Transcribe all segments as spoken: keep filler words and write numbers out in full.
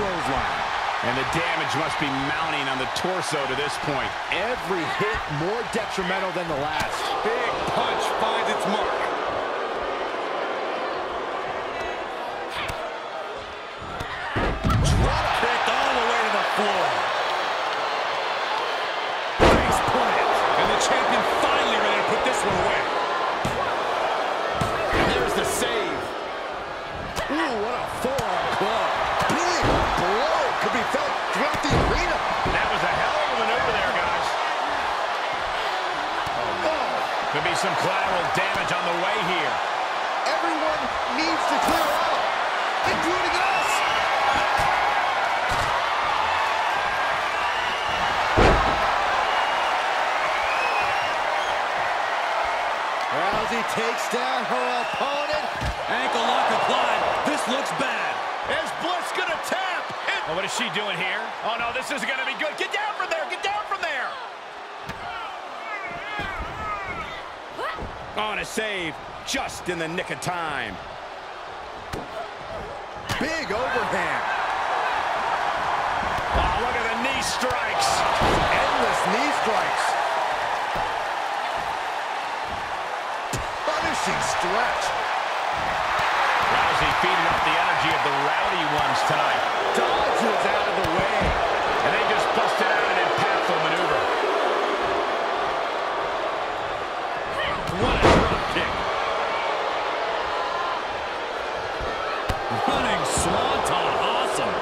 clothesline. And the damage must be mounting on the torso to this point. Every hit more detrimental than the last. Big punch finds its mark. Drop kick all the way to the floor. Face plant. And the champion finally ready to put this one away. And there's the save. Ooh, what a forearm club. Big blow could be felt throughout the arena. That was a hell of a maneuver there, guys. Oh, no. Could be some collateral damage on the way here. Everyone needs to clear out, including us. Rousey takes down her opponent. Ankle lock applied. This looks bad. Is Bliss gonna tap? It Oh, what is she doing here? Oh, no, this isn't going to be good. Get down from there. Get down from there. On a save just in the nick of time. Big overhand. Oh, look at the knee strikes. Endless knee strikes. Punishing stretch. Rousey feeding off the energy of the rowdy ones tonight. Dodges out of the way. And they just busted out an impactful maneuver. What a drop kick. Running swanton. Awesome.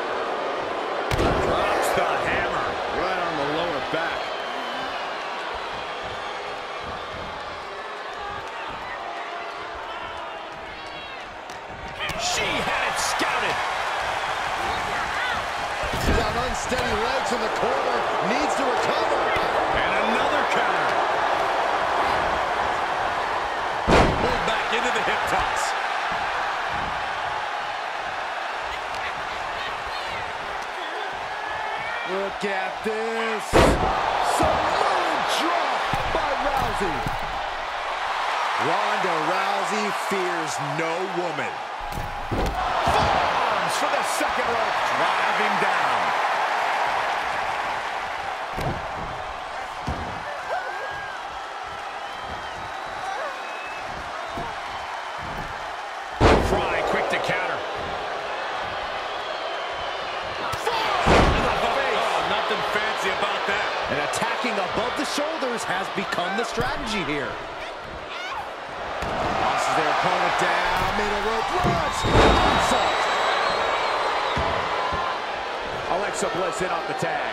Drops the hammer. Right on the lower back. She had it scouted. She's on unsteady legs in the corner. Needs to recover. And another counter. Pulled back into the hip toss. Look at this. Samoan drop by Rousey. Ronda Rousey fears no woman. Forearms for the second rope. Drive him down. Fry quick to counter. Oh, nothing fancy about that. And attacking above the shoulders has become the strategy here. Tosses their opponent down, middle rope launch. Moonsault. Alexa Bliss in off the tag.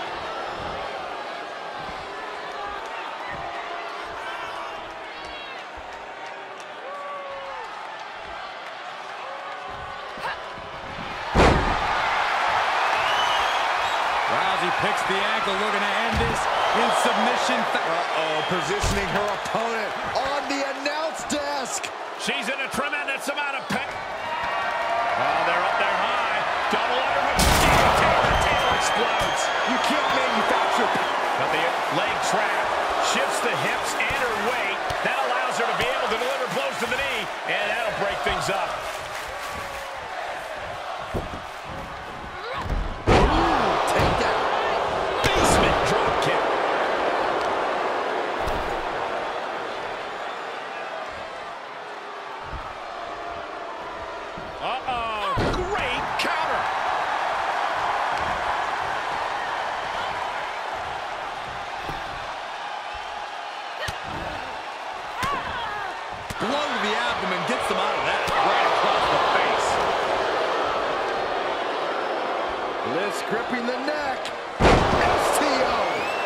Rousey picks the ankle, looking to end this in submission. Uh-oh, positioning her opponent on the announce desk. She's in a tremendous amount of pain. Oh, they're up there high. Double underhook. The tail explodes. You can't manufacture. But the leg trap shifts the hips and her weight. That allows her to be able to deliver blows to the knee, and that'll break things up. Take down. Basement drop kick. Uh-oh. Great counter. Blow to the abdomen, gets them out of that. Right across the face. Bliss gripping the neck. S T O.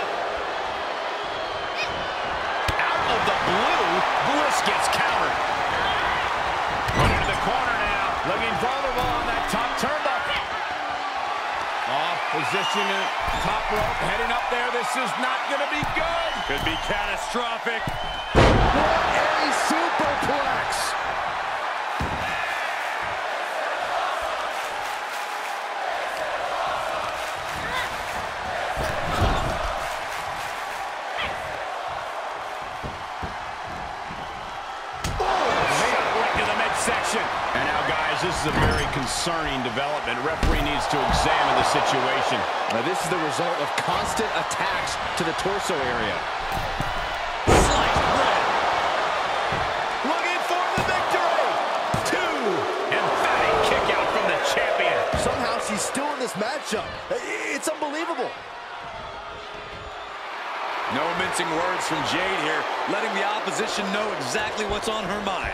Out of the blue, Bliss gets countered. Put into the corner now. Looking vulnerable on that top turnbuckle. Off position at top rope, heading up there. This is not going to be good. Could be catastrophic. What a superplex. Right to the midsection. And now, guys, Guys, this is a very concerning development. Referee needs to examine the situation. Now, this is the result of constant attacks to the torso area. Sliced bread. Looking for the victory. Two. Emphatic kick out from the champion. Somehow she's still in this matchup. It's unbelievable. No mincing words from Jade here, letting the opposition know exactly what's on her mind.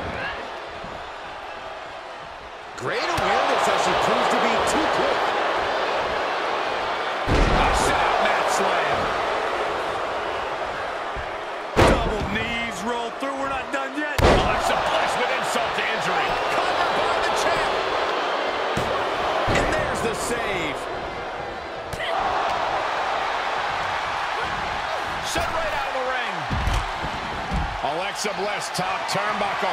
Great awareness as she proves to be too quick. A sit-out mat slam. Double knees roll through. We're not done yet. Alexa Bliss with insult to injury. Covered by the champ. And there's the save. Shut right out of the ring. Alexa Bliss, top turnbuckle.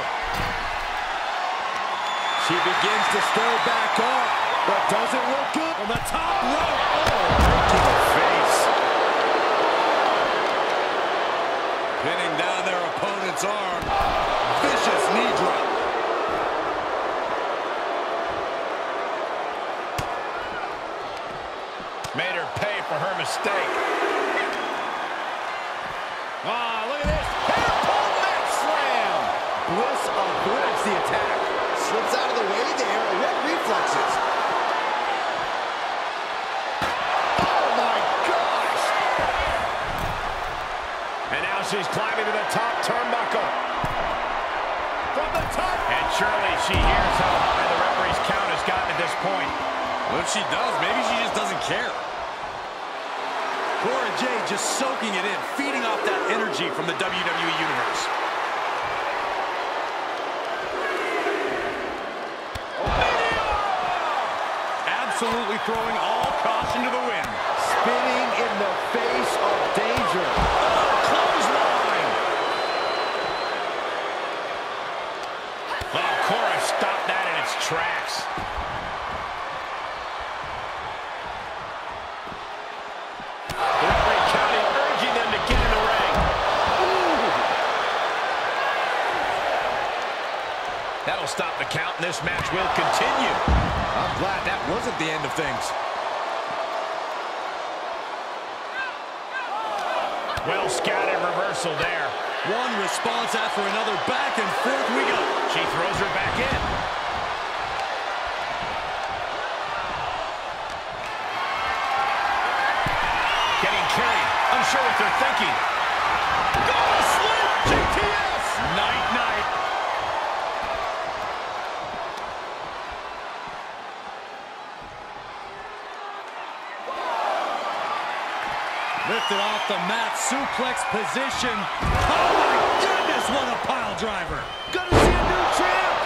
She begins to stir back up, but doesn't look good on the top rope. Oh, to the face. Pinning down their opponent's arm. Vicious knee drop. Made her pay for her mistake. Ah, look at this. Hair pull mat slam. Bliss avoids the attack. Slips out of the way there. What reflexes? Oh, my gosh. And now she's climbing to the top turnbuckle. From the top. And surely she hears how high the referee's count has gotten at this point. What if she does? Maybe she just doesn't care. Cora Jade just soaking it in, feeding off that energy from the W W E Universe. Absolutely throwing all caution to the wind. Spinning in the face of danger. Oh, clothesline. Oh, Cora stopped that in its tracks. The referee counting, urging them to get in the ring. Ooh. That'll stop the count, and this match will continue. I'm glad that wasn't the end of things. Well scouted reversal there. One response after another. Back and forth we go. She throws her back in. Getting carried. Unsure what they're thinking. Go to sleep, G T S. Night, night. Lifted off the mat, suplex position. Oh my goodness, what a pile driver. Gonna see a new champ.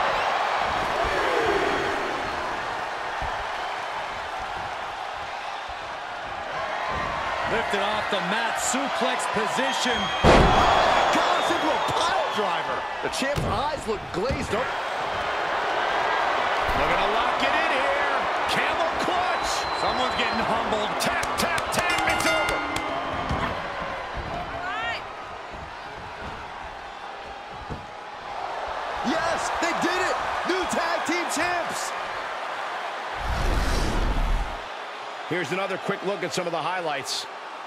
Lifted off the mat, suplex position. Oh my gosh, into a pile driver. The champ's eyes look glazed over. Looking to lock it in here. Camel clutch. Someone's getting humbled. Tap, tap, tap. It's over. Yes, they did it. New tag team champs. Here's another quick look at some of the highlights.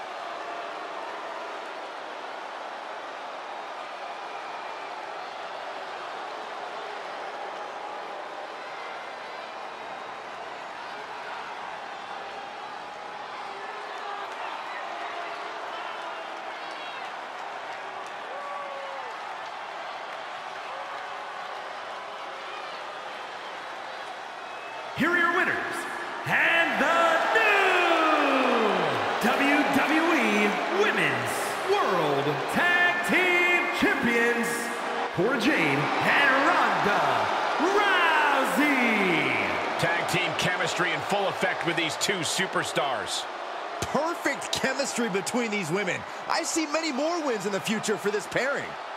Here are your winners, and the new W W E Women's World Tag Team Champions, Cora Jade and Ronda Rousey. Tag team chemistry in full effect with these two superstars. Perfect chemistry between these women. I see many more wins in the future for this pairing.